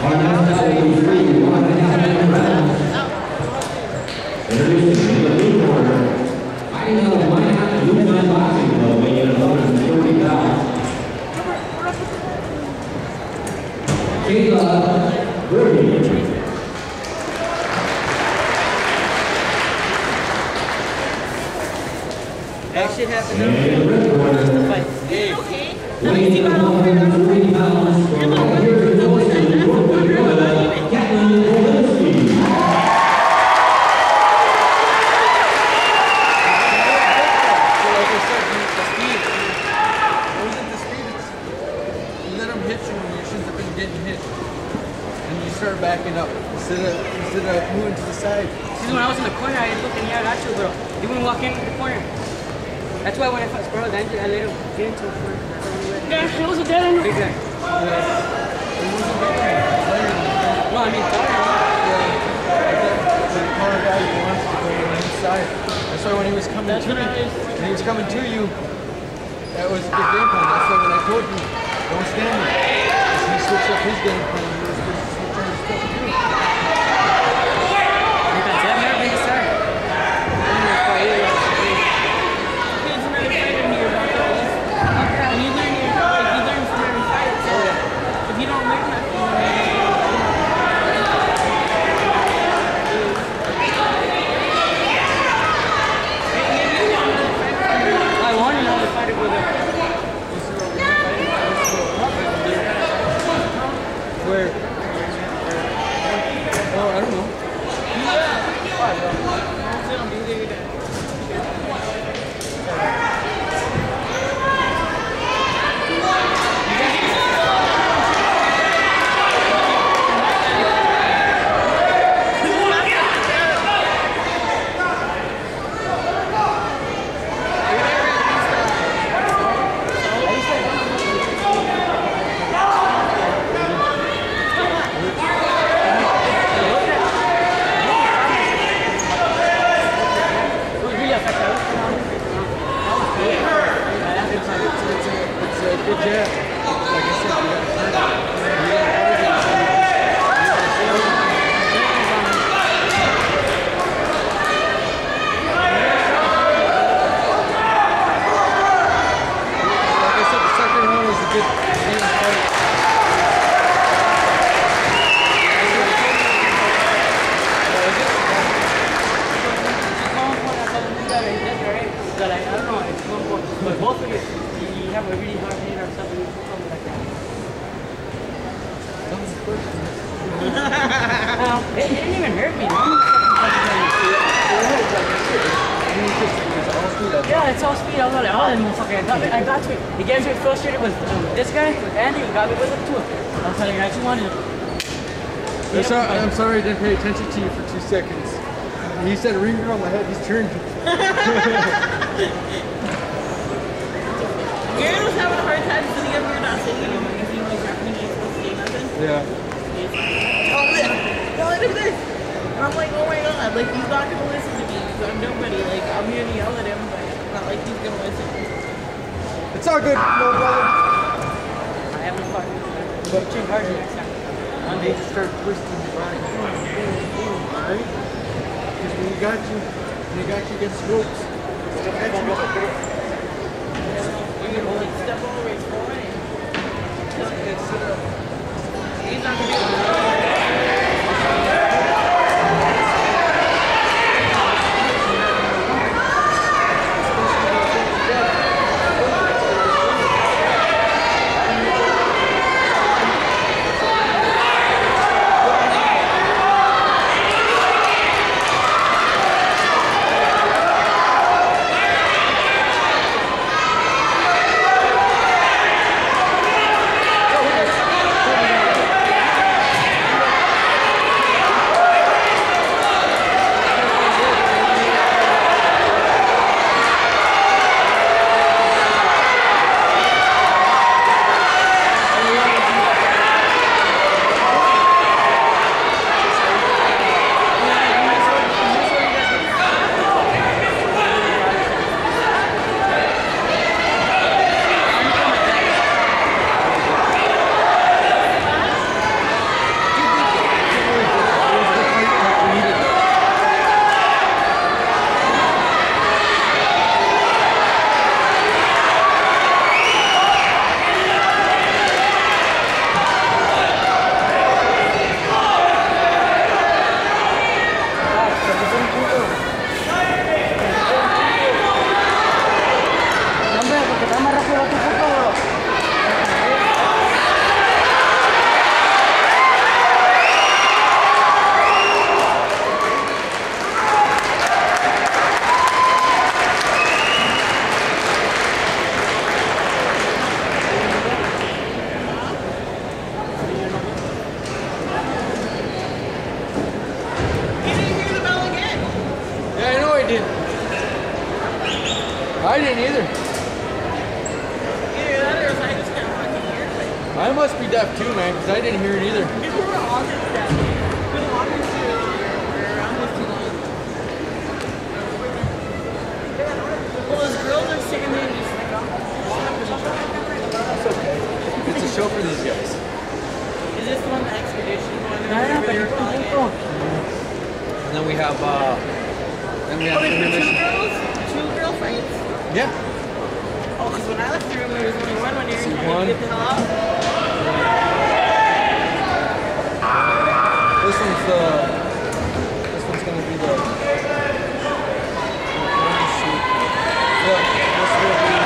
That shit happened over fight. Okay. Start backing up instead of moving to the side. See, when I was in the corner, I was looking at you, bro. You wouldn't walk into the corner. That's why when I first bro, then I let him get into the corner. Yeah, it was a dead end. Exactly. No, I mean, sorry. The corner guy wants to go on the inside. That's why when he was coming to you, that was a good game plan. That's why when I told you, don't stand there. He switched up his game plan. It didn't even hurt me, man. Yeah, it's all speed. I was like, oh, that motherfucker. I got to it. He gave me frustrated with this guy, Andy, who got me with him too. I was like, I just wanted to. I'm sorry I didn't pay attention to you for 2 seconds. He said ringer on my head, he's turned. Aaron was having a hard time sitting up here not saying anything because he was rapping and he ain't supposed to say nothing. Yeah. Don't let him this. And I'm like, oh my god, like he's not gonna listen to me because I'm nobody. Like I'm here to yell at him, but it's not like he's gonna listen. It's all good, little brother. I haven't fought. But check hard next time. One day just start twisting the body. Alright? Because when you got you against ropes. Step over, it's fine. He's not gonna be able to. I didn't either. Either that or I just can't fucking hear it. I must be deaf too, man, because I didn't hear it either. People were on this stuff. Been walking to we're around this too long. Well, those girls are sitting there just like, That's okay. It's a show for these guys. is this the one, the expedition one? Yeah, Whatever you're calling it? And then we have Oh, there's two intermission. girls? Two girl fights? Yeah. Oh, because when I left the room, there was only one when you were One. coming to get the hell out. This one's gonna be the shoot. Yeah, this will be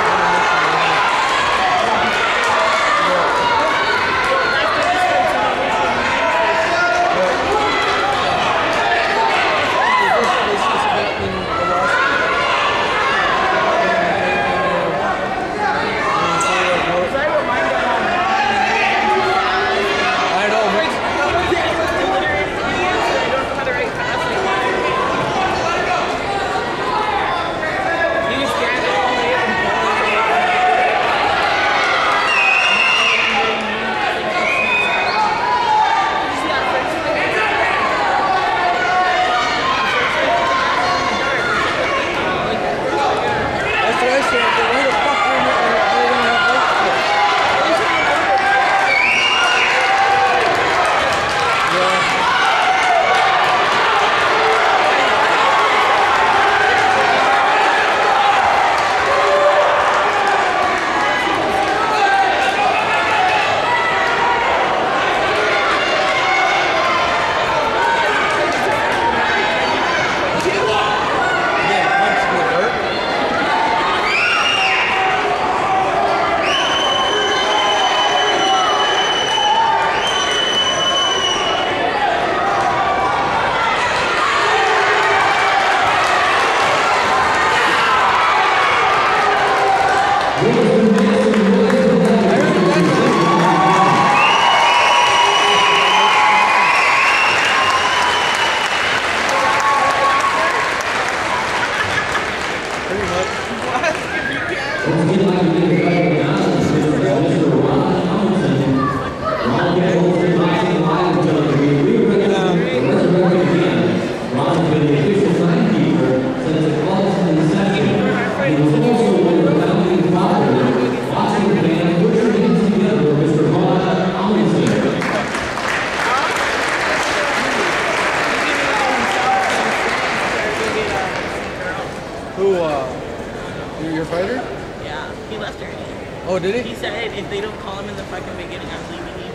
your fighter? Yeah, he left already. Oh, did he? He said if they don't call him in the fucking beginning, I'm leaving you.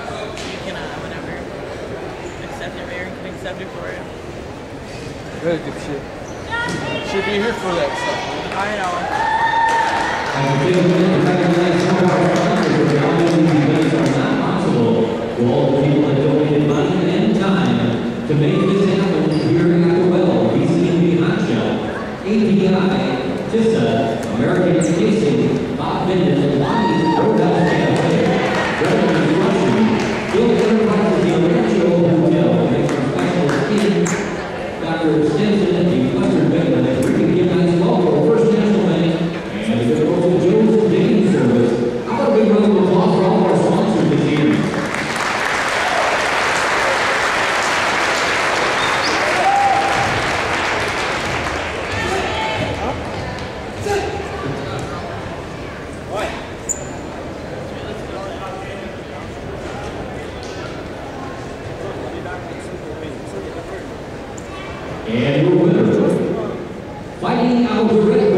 You can, whatever. Accept it, Aaron can accept it for it. Really good shit. Should be here for that stuff. I know. To all the people that donated money and time to make this happen here at the well, BCB Hot Shell, API, TISA, American Tasting, Bob Bendon, Lonnie's Roadhouse Cafe, Reverend Russian, Bill Enterprises, the Rancho Hotel, makes our specials in Dr. Stinson at the Western Bank, and bringing you guys well for First National Bank, and the Good Joe's Dating Service. How about a big round of applause for all of our sponsors this evening? And your winner, fighting out the red